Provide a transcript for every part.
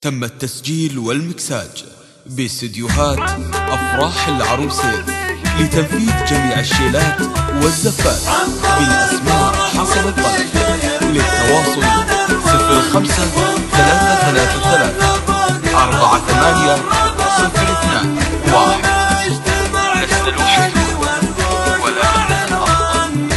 تم التسجيل والمكساج باستديوهات أفراح العروسين لتنفيذ جميع الشيلات والزفات بالأسماء حسب الطلب. للتواصل 05 333 48 02 1. لسنا الوحيدون ولكن الأفضل.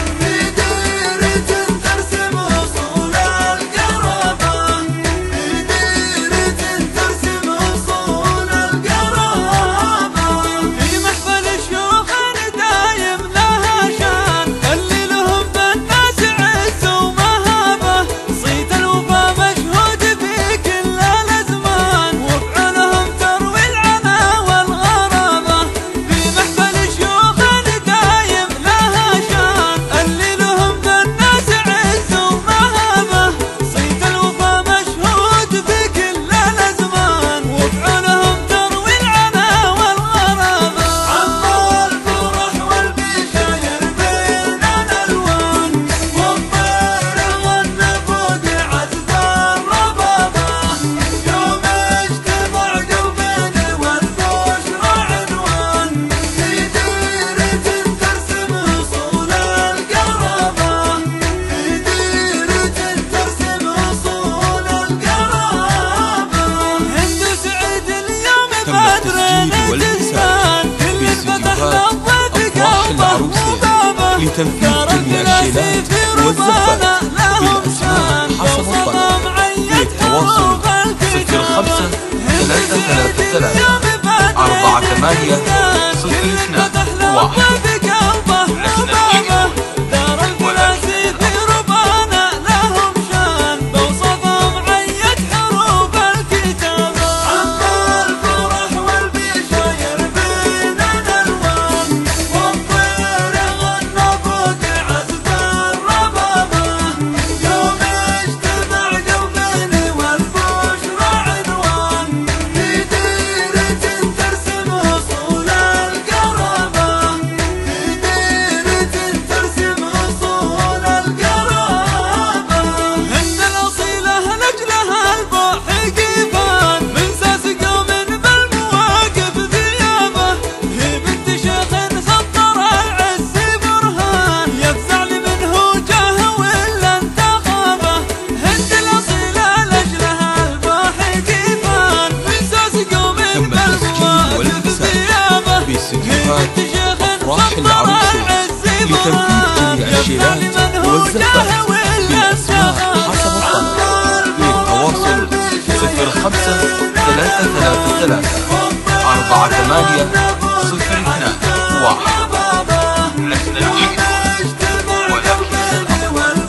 لتنفيذ جميع الشيلات والزفات بالأسماء حسب الطلب. للتواصل 05 333 48 02 1. أفراح العروسين لتنفيذ جميع الشيلات والزفات بالأسماء حسب الطلب. للتواصل 05 333 48 02 1. لسنا الوحيدون ولكن الأفضل.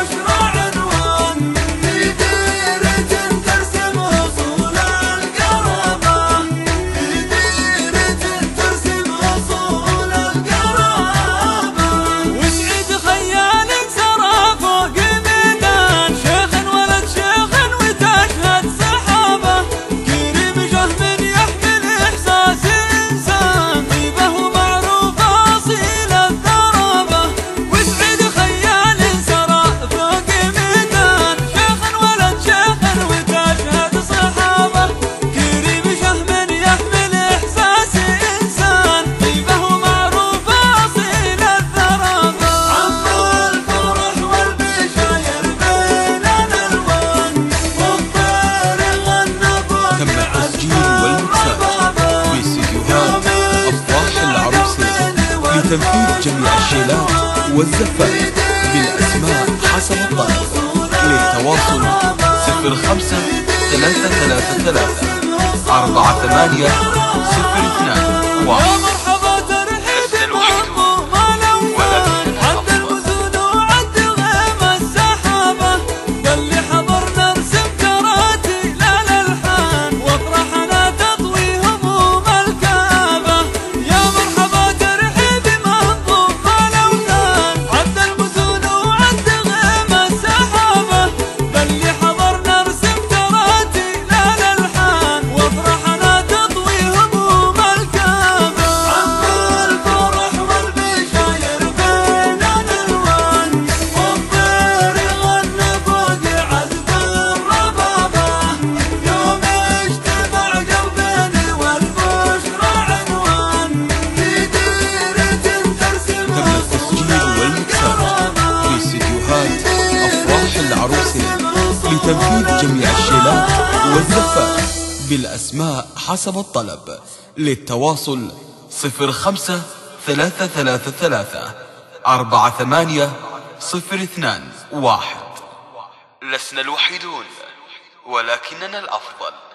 تنفيذ جميع الشيلات والزفات بالأسماء حسب الطلب. للتواصل 05 333 48 02 1. والعروسين لتنفيذ جميع الشيلات والزفات بالأسماء حسب الطلب. للتواصل 05-333-48021. لسنا الوحيدون ولكننا الأفضل.